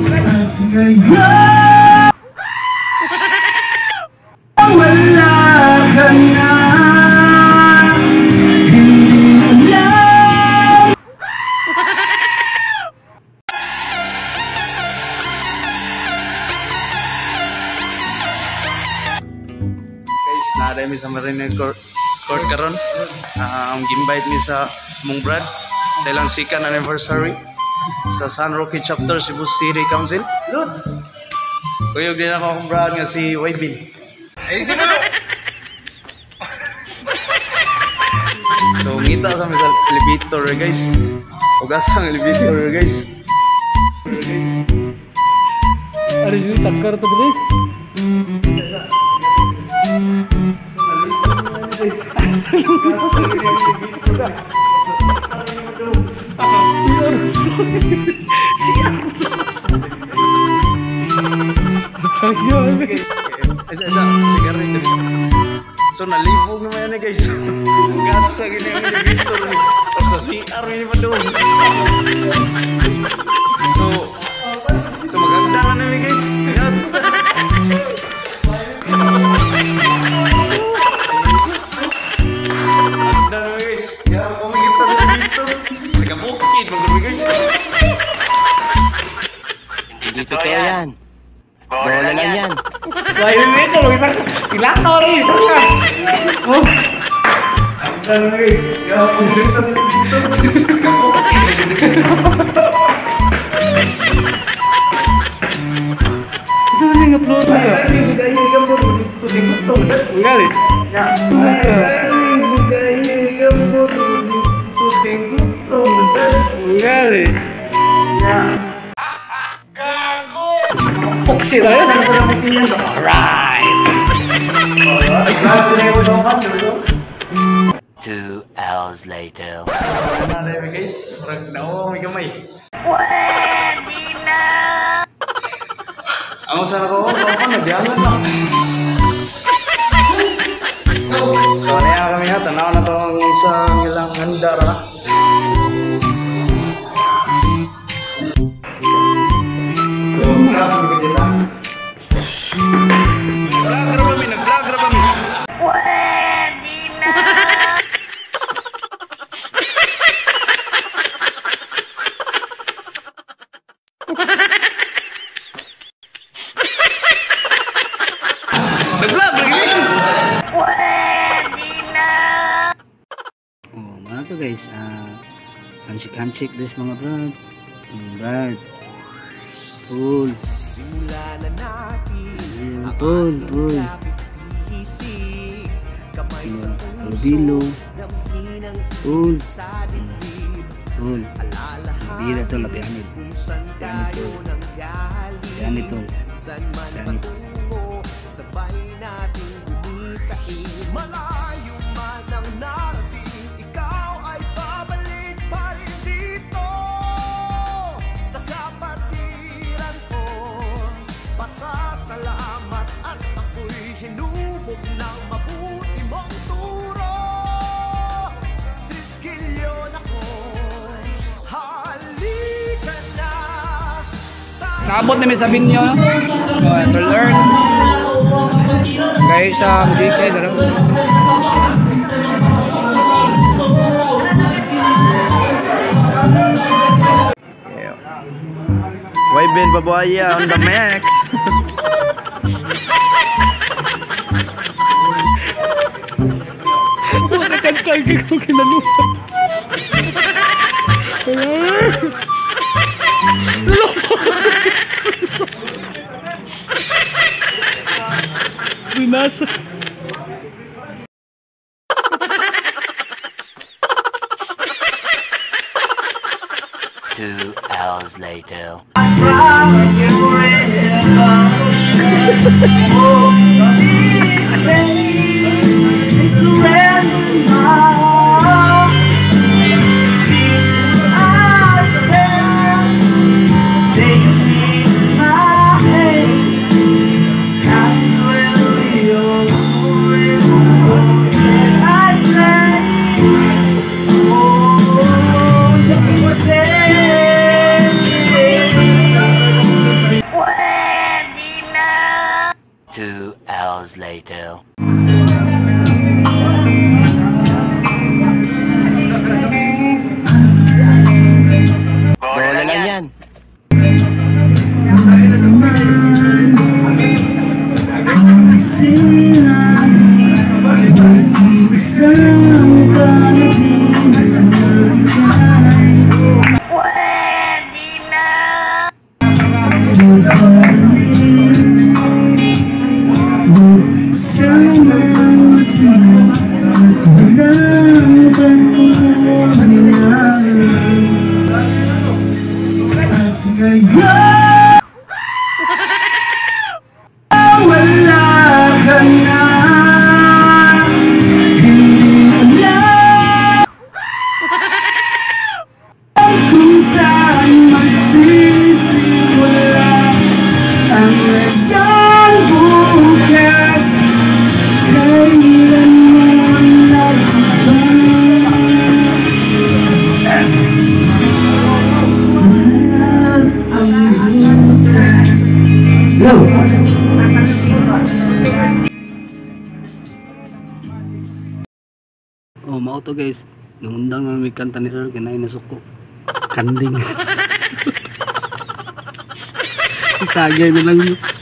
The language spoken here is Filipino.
Wala ka na, hindi alam. Guys, naara mi sa Marine Court karon. Invite mi sa mong brad sa ilang second anniversary sa San Roque Chapter Cebu City Council. Kuyog din ako akong brad nga si Waybin. Ay, sino? So, ngita sa mga elevator guys. Ugas ang elevator guys. Ada juga sakar tuh bro. Isa sigaret. So nalibog naman yan guys. Gas sa gini ang elevator ni. O sa CR ini pa doon. So maganda na namin guys. Maganda naman guys. Kaya kumikita sa elevator. Nagabukid maganda guys. Hindi totoo yan. Bola lang yan. Wah ini itu loh isang pilator nih isang. Oh. Ambil guys. Ya komunitas ini gitu. Bisa nih nge-upload ya. Ini sudah iya gambar tuh set. Enggak nih. Ya. Ini sudah iya gambar tuh set. Enggak nih. Ya. Sih lah ya sama-sama bikinnya dong. Alright. 2 hours later. Nah, guys, orang daw may gamay. Pwede na. Ang sana ko nagdialan lang. So, naya kami ha, tanaw na to ang isang ilang handar na. Nag-vlog ra ba mi? Pwede na. Nag-vlog lagi. Pwede na. Oh, mana tuh guys? Handshake this mga brad. Brad. Cool. Cool. Bilo. Cool. Bila tuh lebih aneh. Aneh tuh. Sabay natin gumitain. Malayo man ang narating, ikaw ay babalik pa rin dito sa kapatiran ko. Pasasalamat at ako'y hinubog ng mabuti mong turo. Triskilyon ako, halika na. Nakabot namin sa binyo to learn guys sa DK daro. Waybin Babuaya on the max. Kagi ko kinalupat. Binasa. 2 hours later. later. Bola lang yan. Pwede na. Oh, mao to guys. Nangundang na may kanta ni Earl, kinain na suko. Kanding. Tagay na lang.